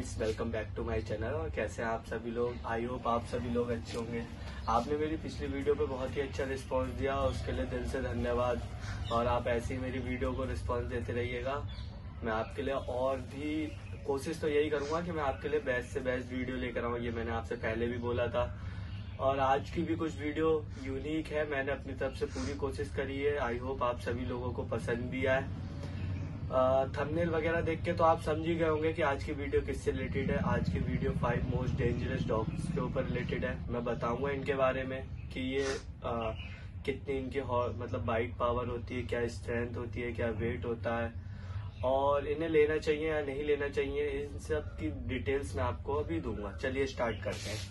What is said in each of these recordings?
Guys, welcome back to my channel. और कैसे हैं आप सभी लोग? आई होप आप सभी लोग अच्छे होंगे। आपने मेरी पिछली वीडियो पे बहुत ही अच्छा रिस्पांस दिया, उसके लिए दिल से धन्यवाद। और आप ऐसे ही मेरी वीडियो को रिस्पांस देते रहिएगा। मैं आपके लिए और भी कोशिश तो यही करूंगा कि मैं आपके लिए बेस्ट से बेस्ट वीडियो लेकर आऊँ। ये मैंने आपसे पहले भी बोला था। और आज की भी कुछ वीडियो यूनिक है, मैंने अपनी तरफ से पूरी कोशिश करी है। आई होप आप सभी लोगों को पसंद भी आए। थंबनेल वगैरह देख के तो आप समझ ही गए होंगे कि आज की वीडियो किससे रिलेटेड है। आज की वीडियो 5 मोस्ट डेंजरस डॉग्स के ऊपर रिलेटेड है। मैं बताऊंगा इनके बारे में कि ये कितनी इनकी मतलब बाइट पावर होती है, क्या स्ट्रेंथ होती है, क्या वेट होता है, और इन्हें लेना चाहिए या नहीं लेना चाहिए, इन सब की डिटेल्स मैं आपको अभी दूंगा। चलिए स्टार्ट करते हैं।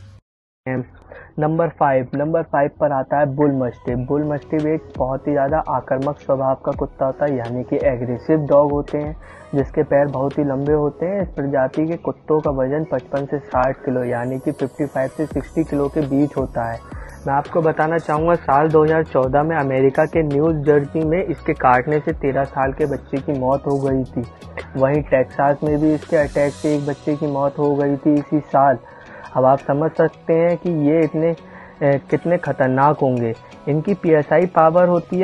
नंबर 5 पर आता है बुल मस्टिफ। बुल मस्टिफ एक बहुत ही ज़्यादा आक्रामक स्वभाव का कुत्ता होता है, यानी कि एग्रेसिव डॉग होते हैं, जिसके पैर बहुत ही लंबे होते हैं। इस प्रजाति के कुत्तों का वजन 55 से 60 किलो यानी कि 55 से 60 किलो के बीच होता है। मैं आपको बताना चाहूँगा, साल 2014 में अमेरिका के न्यू जर्सी में इसके काटने से 13 साल के बच्चे की मौत हो गई थी। वहीं टेक्सास में भी इसके अटैक से एक बच्चे की मौत हो गई थी इसी साल। अब आप समझ सकते हैं कि ये कितने खतरनाक होंगे। इनकी PSI पावर होती है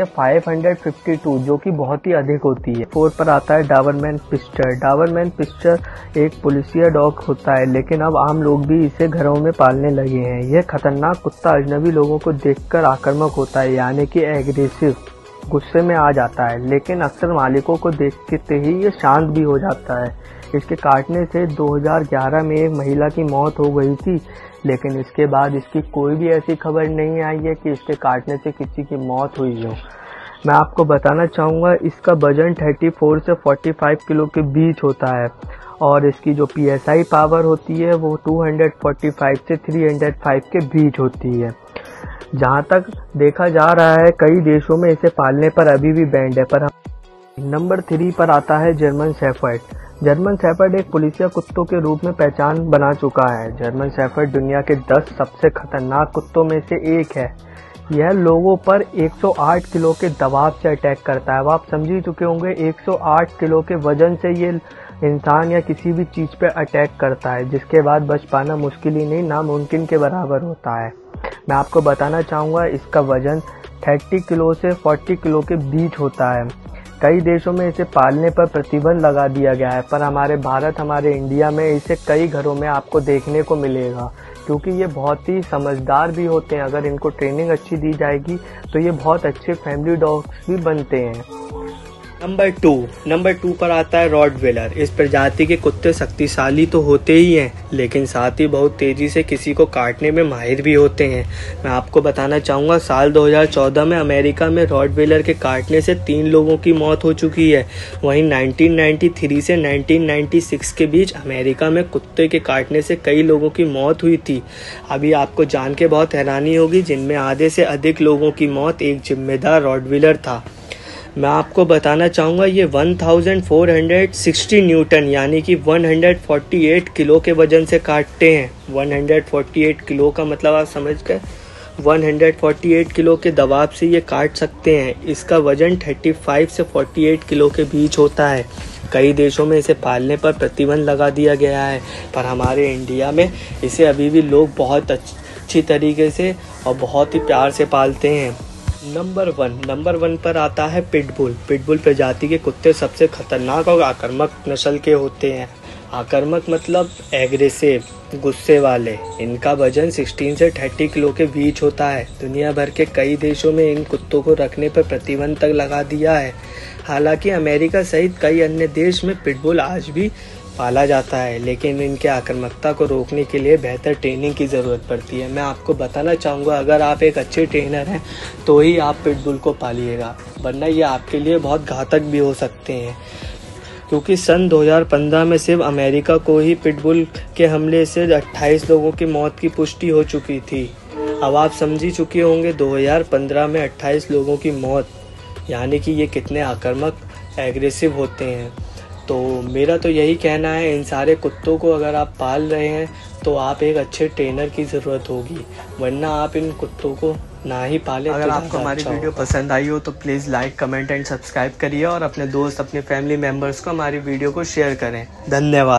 552, जो कि बहुत ही अधिक होती है। 4 पर आता है डाबरमैन पिस्टर। डाबरमैन पिस्टर एक पुलिसिया डॉग होता है, लेकिन अब आम लोग भी इसे घरों में पालने लगे हैं। यह खतरनाक कुत्ता अजनबी लोगों को देखकर आक्रामक होता है, यानी कि एग्रेसिव, गुस्से में आ जाता है, लेकिन अक्सर मालिकों को देखते ही ये शांत भी हो जाता है। इसके काटने से 2011 में एक महिला की मौत हो गई थी, लेकिन इसके बाद इसकी कोई भी ऐसी खबर नहीं आई है कि इसके काटने से किसी की मौत हुई हो। मैं आपको बताना चाहूँगा, इसका वजन 34 से 45 किलो के बीच होता है, और इसकी जो PSI पावर होती है वो 245 से 305 के बीच होती है। जहाँ तक देखा जा रहा है, कई देशों में इसे पालने पर अभी भी बैंड है। पर नंबर 3 पर आता है जर्मन शेफर्ड। जर्मन शेफर्ड एक पुलिसिया कुत्तों के रूप में पहचान बना चुका है। जर्मन शेफर्ड दुनिया के 10 सबसे खतरनाक कुत्तों में से एक है। यह लोगों पर 108 किलो के दबाव से अटैक करता है। अब आप समझ ही चुके होंगे, 108 किलो के वजन से ये इंसान या किसी भी चीज़ पे अटैक करता है, जिसके बाद बच पाना मुश्किल ही नहीं, नामुमकिन के बराबर होता है। मैं आपको बताना चाहूँगा, इसका वजन 30 किलो से 40 किलो के बीच होता है। कई देशों में इसे पालने पर प्रतिबंध लगा दिया गया है, पर हमारे इंडिया में इसे कई घरों में आपको देखने को मिलेगा, क्योंकि ये बहुत ही समझदार भी होते हैं। अगर इनको ट्रेनिंग अच्छी दी जाएगी तो ये बहुत अच्छे फैमिली डॉग्स भी बनते हैं। नंबर 2 पर आता है रॉटवेलर। इस प्रजाति के कुत्ते शक्तिशाली तो होते ही हैं, लेकिन साथ ही बहुत तेजी से किसी को काटने में माहिर भी होते हैं। मैं आपको बताना चाहूँगा, साल 2014 में अमेरिका में रॉटवेलर के काटने से 3 लोगों की मौत हो चुकी है। वहीं 1993 से 1996 के बीच अमेरिका में कुत्ते के काटने से कई लोगों की मौत हुई थी। अभी आपको जान के बहुत हैरानी होगी, जिनमें आधे से अधिक लोगों की मौत एक जिम्मेदार रॉटवेलर था। मैं आपको बताना चाहूँगा, ये 1460 न्यूटन यानी कि 148 किलो के वजन से काटते हैं। 148 किलो का मतलब आप समझ गए, 148 किलो के दबाव से ये काट सकते हैं। इसका वजन 35 से 48 किलो के बीच होता है। कई देशों में इसे पालने पर प्रतिबंध लगा दिया गया है, पर हमारे इंडिया में इसे अभी भी लोग बहुत अच्छी तरीके से और बहुत ही प्यार से पालते हैं। नंबर 1 पर आता है पिटबुल। पिटबुल प्रजाति के कुत्ते सबसे खतरनाक और आक्रामक नस्ल के होते हैं। आक्रामक मतलब एग्रेसिव, गुस्से वाले। इनका वजन 16 से 30 किलो के बीच होता है। दुनिया भर के कई देशों में इन कुत्तों को रखने पर प्रतिबंध तक लगा दिया है। हालांकि अमेरिका सहित कई अन्य देश में पिटबुल आज भी पाला जाता है, लेकिन इनके आक्रामकता को रोकने के लिए बेहतर ट्रेनिंग की ज़रूरत पड़ती है। मैं आपको बताना चाहूँगा, अगर आप एक अच्छे ट्रेनर हैं तो ही आप पिटबुल को पालिएगा, वरना ये आपके लिए बहुत घातक भी हो सकते हैं। क्योंकि सन 2015 में सिर्फ अमेरिका को ही पिटबुल के हमले से 28 लोगों की मौत की पुष्टि हो चुकी थी। अब आप समझ ही चुके होंगे, 2015 में 28 लोगों की मौत, यानी कि ये कितने आक्रामक एग्रेसिव होते हैं। तो मेरा तो यही कहना है, इन सारे कुत्तों को अगर आप पाल रहे हैं तो आप एक अच्छे ट्रेनर की ज़रूरत होगी, वरना आप इन कुत्तों को ना ही पालें। अगर आपको हमारी वीडियो पसंद आई हो तो please like, comment and subscribe करिए, और अपने दोस्त, अपने फैमिली मेम्बर्स को हमारी वीडियो को शेयर करें। धन्यवाद।